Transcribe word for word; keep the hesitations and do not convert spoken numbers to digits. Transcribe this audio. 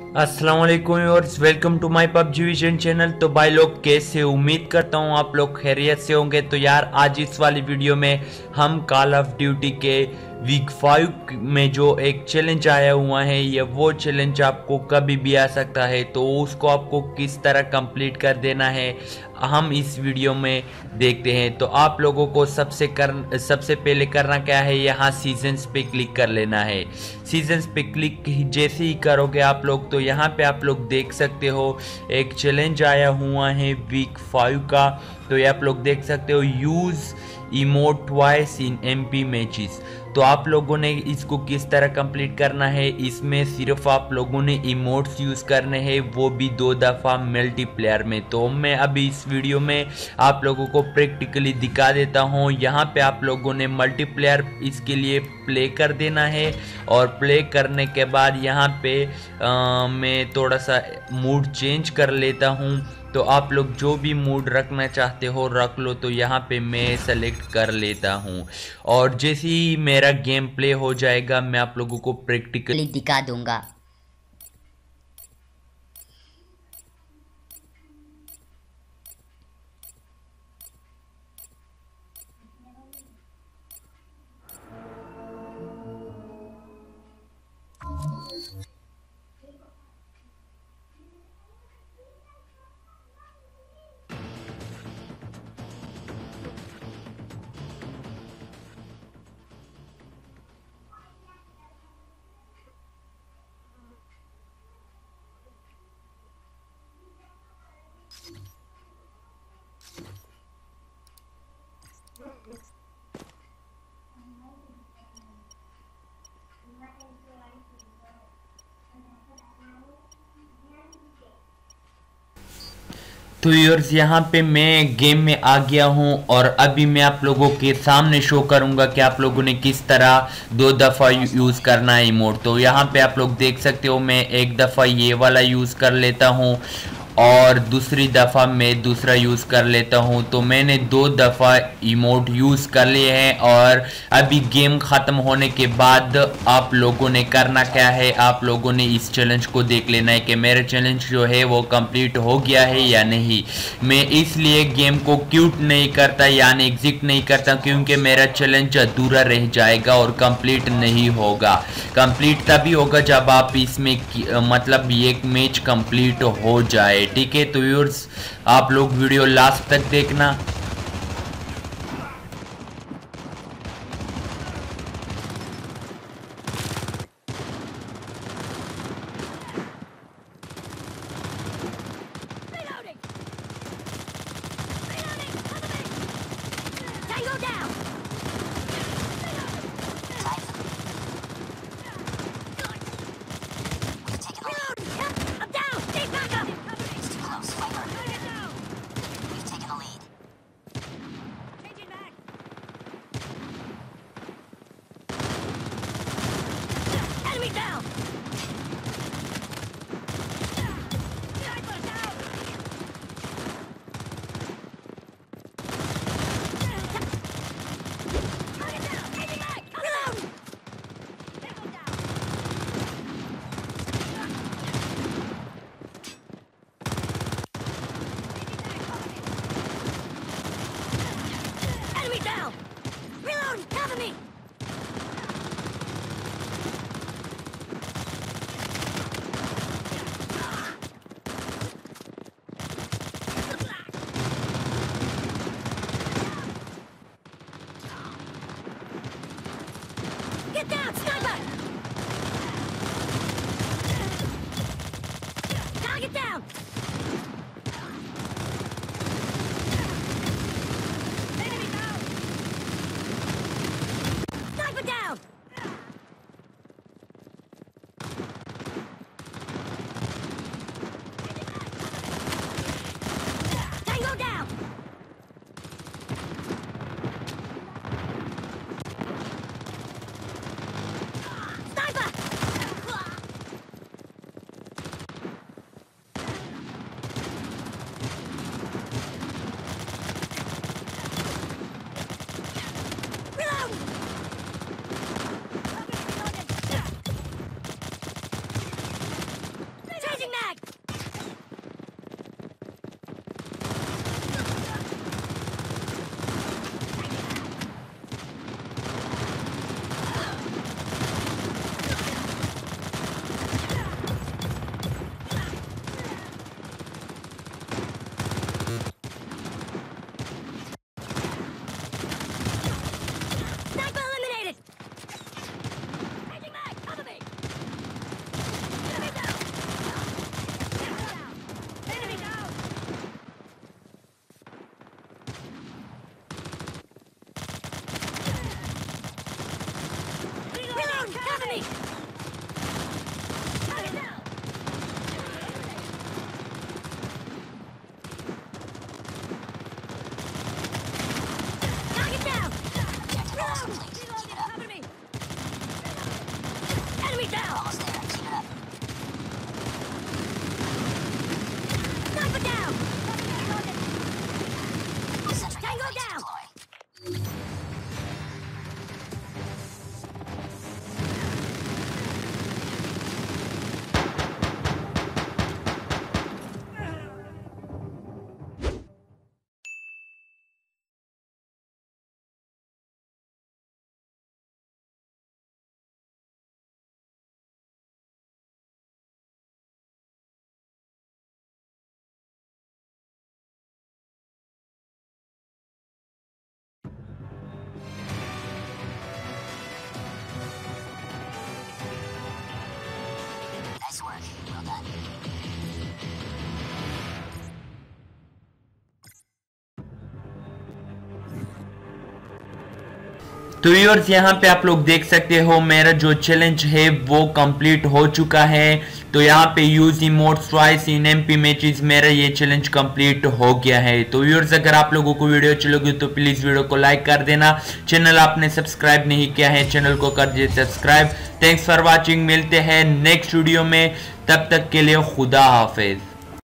अस्सलाम वालेकुम viewers, welcome to my PUBG Vision channel. तो भाई लोग कैसे, उम्मीद करता हूँ आप लोग खैरियत से होंगे। तो यार आज इस वाली वीडियो में हम कॉल ऑफ ड्यूटी के वीक फाइव में जो एक चैलेंज आया हुआ है, ये वो चैलेंज आपको कभी भी आ सकता है। तो उसको आपको किस तरह कंप्लीट कर देना है हम इस वीडियो में देखते हैं। तो आप लोगों को सबसे कर सबसे पहले करना क्या है, यहाँ सीजन्स पे क्लिक कर लेना है। सीजन्स पे क्लिक जैसे ही करोगे आप लोग, तो यहाँ पे आप लोग देख सकते हो एक चैलेंज आया हुआ है वीक फाइव का। तो ये आप लोग देख सकते हो, use emote twice in MP matches. तो आप लोगों ने इसको किस तरह कंप्लीट करना है, इसमें सिर्फ आप लोगों ने इमोट्स यूज़ करने हैं, वो भी दो दफ़ा मल्टीप्लेयर में। तो मैं अभी इस वीडियो में आप लोगों को प्रैक्टिकली दिखा देता हूँ। यहाँ पे आप लोगों ने मल्टीप्लेयर इसके लिए प्ले कर देना है, और प्ले करने के बाद यहाँ पे आ, मैं थोड़ा सा मूड चेंज कर लेता हूँ। तो आप लोग जो भी मूड रखना चाहते हो रख लो। तो यहाँ पे मैं सेलेक्ट कर लेता हूँ, और जैसे ही मेरा गेम प्ले हो जाएगा मैं आप लोगों को प्रैक्टिकली दिखा दूंगा। तो यार्स यहाँ पे मैं गेम में आ गया हूँ, और अभी मैं आप लोगों के सामने शो करूँगा कि आप लोगों ने किस तरह दो दफ़ा यूज़ करना है इमोट। तो यहाँ पे आप लोग देख सकते हो, मैं एक दफ़ा ये वाला यूज़ कर लेता हूँ और दूसरी दफ़ा मैं दूसरा यूज़ कर लेता हूँ। तो मैंने दो दफ़ा इमोट यूज़ कर लिए हैं, और अभी गेम ख़त्म होने के बाद आप लोगों ने करना क्या है, आप लोगों ने इस चैलेंज को देख लेना है कि मेरा चैलेंज जो है वो कंप्लीट हो गया है या नहीं। मैं इसलिए गेम को क्यूट नहीं करता, यानी एग्जिट नहीं करता, क्योंकि मेरा चैलेंज अधूरा रह जाएगा और कंप्लीट नहीं होगा। कंप्लीट तभी होगा जब आप इसमें मतलब ये मैच कंप्लीट हो जाए, ठीक है। तो व्यूअर्स आप लोग वीडियो लास्ट तक देखना। तो व्यूअर्स यहाँ पे आप लोग देख सकते हो मेरा जो चैलेंज है वो कंप्लीट हो चुका है। तो यहाँ पे use emotes twice in MP matches, मेरा ये चैलेंज कंप्लीट हो गया है। तो व्यूअर्स अगर आप लोगों को वीडियो अच्छी लगी तो प्लीज वीडियो को लाइक कर देना। चैनल आपने सब्सक्राइब नहीं किया है चैनल को कर दीजिए सब्सक्राइब। थैंक्स फॉर वॉचिंग, मिलते हैं नेक्स्ट वीडियो में, तब तक के लिए खुदा हाफिज।